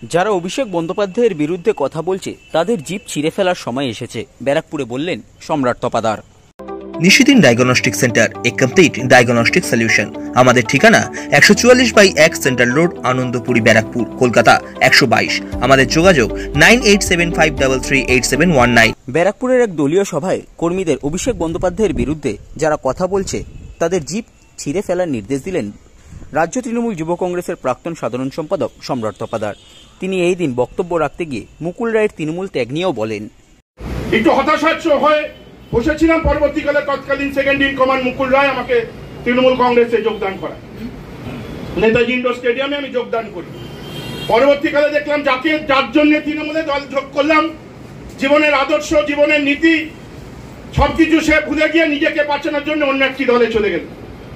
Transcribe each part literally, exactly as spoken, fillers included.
যারা অভিষেক বন্দ্যোপাধ্যায়ের বিরুদ্ধে কথা বলছে তাদের জিভ ছিঁড়ে ফেলার সময় এসেছে, ব্যারাকপুরে বললেন Samrat Tapadar. Nishidin diagnostic centre, a complete diagnostic solution. আমাদের ঠিকানা একশো চুয়াল্লিশ বাই এক সেন্ট্রাল রোড, আনন্দপুরি, ব্যারাকপুর, কলকাতা একশো বাইশ। আমাদের যোগাযোগ nine eight seven five three three eight seven one nine. ব্যারাকপুরের এক দলীয় সভায় কর্মীদের অভিষেক বন্দ্যোপাধ্যায়ের বিরুদ্ধে যারা কথা বলছে তাদের জিভ ছিঁড়ে ফেলার নির্দেশ দিলেন রাজ্য তৃণমূল যুব কংগ্রেসের প্রাক্তন সাধারণ সম্পাদক সম্রাট তপাদার। তিনি এই দিন বক্তব্য রাখতে গিয়ে মুকুল রায়ের তৃণমূল ত্যাগ নিয়েও বলেন, একটু হতাশাচ্য হয়ে বসেছিলাম। পরবর্তীকালে তৎকালীন second in command Mukul Roy আমাকে তৃণমূল কংগ্রেসে যোগদান করা, নেতাজি ইন্ডোর স্টেডিয়ামে আমি যোগদান করি। পরবর্তীকালে দেখলাম যাকে যার জন্য তৃণমূলে দল যোগ করলাম, জীবনের আদর্শ, জীবনের নীতি সবকিছু সে ভুলে গিয়ে নিজেকে বাঁচানোর জন্য অন্য একটি দলে চলে গেল।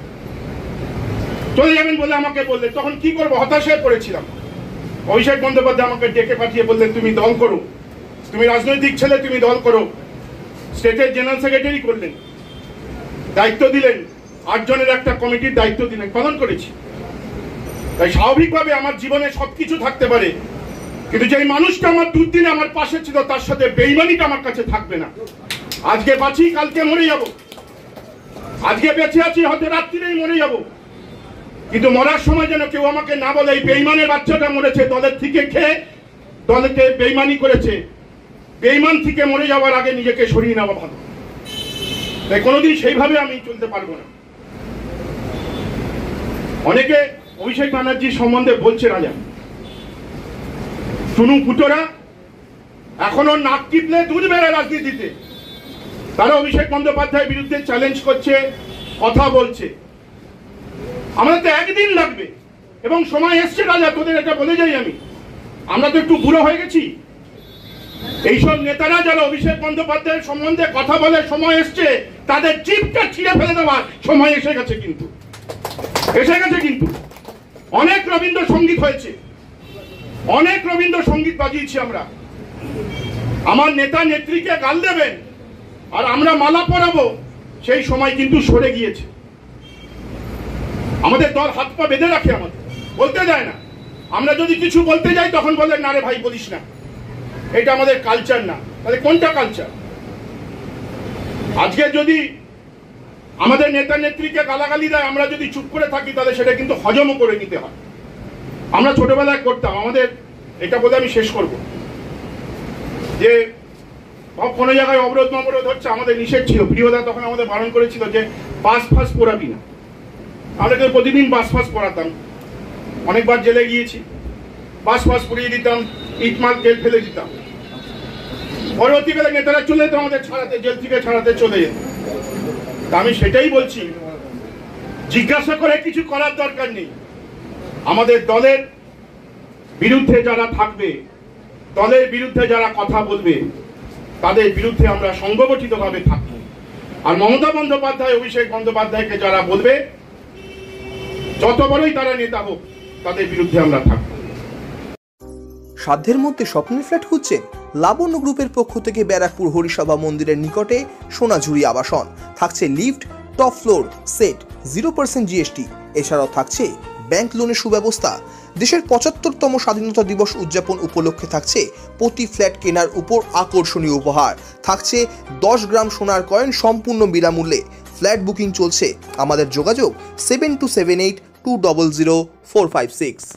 চলে যাবেন বলে আমাকে বললেন, তখন কি করবো, হতাশায় পড়েছিলাম। অভিষেক বন্দ্যোপাধ্যায় আমাকে ডেকে পাঠিয়ে বললেন, তুমি দল করো, তুমি রাজনৈতিক ছেলে, তুমি দল করো। স্টেটের জেনারেল সেক্রেটারি করলেন, দায়িত্ব দিলেন, আটজনের একটা কমিটির দায়িত্ব দিলেন, পালন করেছি। তাই স্বাভাবিকভাবে আমার জীবনে সবকিছু থাকতে পারে, কিন্তু যেই মানুষটা আমার দুর্দিনে আমার পাশে ছিল তার সাথে বেইমানিটা আমার কাছে থাকবে না। আজকে বাঁচি, কালকে মরে যাব। আজকে বেঁচে আছি, হয়তো রাত্রিরেই মরে যাব, কিন্তু মরার সময় যেন কেউ আমাকে না বলে এই বেইমানের বাচ্চাটা মরেছে, দলের থেকে খেয়ে দলকে বেইমানি করেছে। বেইমান থেকে মরে যাওয়ার আগে নিজেকে সরিয়ে নেওয়া ভালো। তাই কোনোদিন সেইভাবে আমি চলতে পারবো না। অনেকে অভিষেক ব্যানার্জি সম্বন্ধে বলছে রাজা, টুনু ফুটোরা এখনো নাক টিপলে দুধ বেড়ে রাজনীতিতে, তারা অভিষেক বন্দ্যোপাধ্যায়ের বিরুদ্ধে চ্যালেঞ্জ করছে, কথা বলছে। আমাদের তো একদিন লাগবে এবং সময় এসছে রাজা, তোদের এটা বলে যাই আমি, আমরা তো একটু বুড়ো হয়ে গেছি। এইসব নেতারা যারা অভিষেক বন্দ্যোপাধ্যায়ের সম্বন্ধে কথা বলে, সময় এসছে তাদের জিভটা ছিঁড়ে ফেলে দেওয়ার সময় এসে গেছে। কিন্তু এসে গেছে কিন্তু অনেক রবীন্দ্রসঙ্গীত হয়েছে, অনেক রবীন্দ্রসঙ্গীত বাজিয়েছি আমরা। আমার নেতা নেত্রীকে গাল দেবেন আর আমরা মালা পরাবো, সেই সময় কিন্তু সরে গিয়েছে। আমাদের দল হাত পা বেঁধে রাখে, আমাদের বলতে দেয় না। আমরা যদি কিছু বলতে যাই তখন বলেন, না রে ভাই বলিস না, এটা আমাদের কালচার না। তাহলে কোনটা কালচার? আজকে যদি আমাদের নেতা নেত্রীকে গালাগালি দেয়, আমরা যদি চুপ করে থাকি, তাহলে সেটা কিন্তু হজমও করে নিতে হয়। আমরা ছোটবেলায় করতাম, আমাদের এটা বলে আমি শেষ করব, যে কোনো জায়গায় অবরোধ অবরোধ হচ্ছে, আমাদের নিষেধ ছিল। প্রিয়দা তখন আমাদের বারণ করেছিল যে বাস ফাস পোড়াবি না। আমরা কিন্তু প্রতিদিন বাস ফাস পড়াতাম, অনেকবার জেলে গিয়েছি, বাস ফাস পুড়িয়ে দিতাম, ইটমাল তেল ফেলে দিতাম। পরবর্তীকালে নেতারা চলে যেত আমাদের ছাড়াতে, জেল থেকে ছাড়াতে চলে যেত। তা আমি সেটাই বলছি, জিজ্ঞাসা করে কিছু করার দরকার নেই। আমাদের দলের বিরুদ্ধে যারা থাকবে, দলের বিরুদ্ধে যারা কথা বলবে, তাদের বিরুদ্ধে আমরা সংগঠিতভাবে থাকব। আর মমতা বন্দ্যোপাধ্যায়, অভিষেক বন্দ্যোপাধ্যায়কে যারা বলবে, যত বড়ই তারা নেতা হোক, তাদের বিরুদ্ধে আমরা থাকব। সাধ্যের মধ্যে স্বপ্নের ফ্ল্যাট খুঁজছেন? লাবণ্য গ্রুপের পক্ষ থেকে ব্যারাকপুর হরিসভা মন্দিরের নিকটে সোনাঝুরি আবাসন। থাকছে lift, top floor set, zero percent GST. এছাড়াও থাকছে ব্যাংক লোনের সুব্যবস্থা। দেশের পঁচাত্তরতম স্বাধীনতা দিবস উদযাপন উপলক্ষে থাকছে প্রতি ফ্ল্যাট কেনার উপর আকর্ষণীয় উপহার। থাকছে দশ গ্রাম সোনার কয়েন সম্পূর্ণ বিনামূল্যে। ফ্ল্যাট বুকিং চলছে। আমাদের যোগাযোগ seven two seven eight two double zero four five six.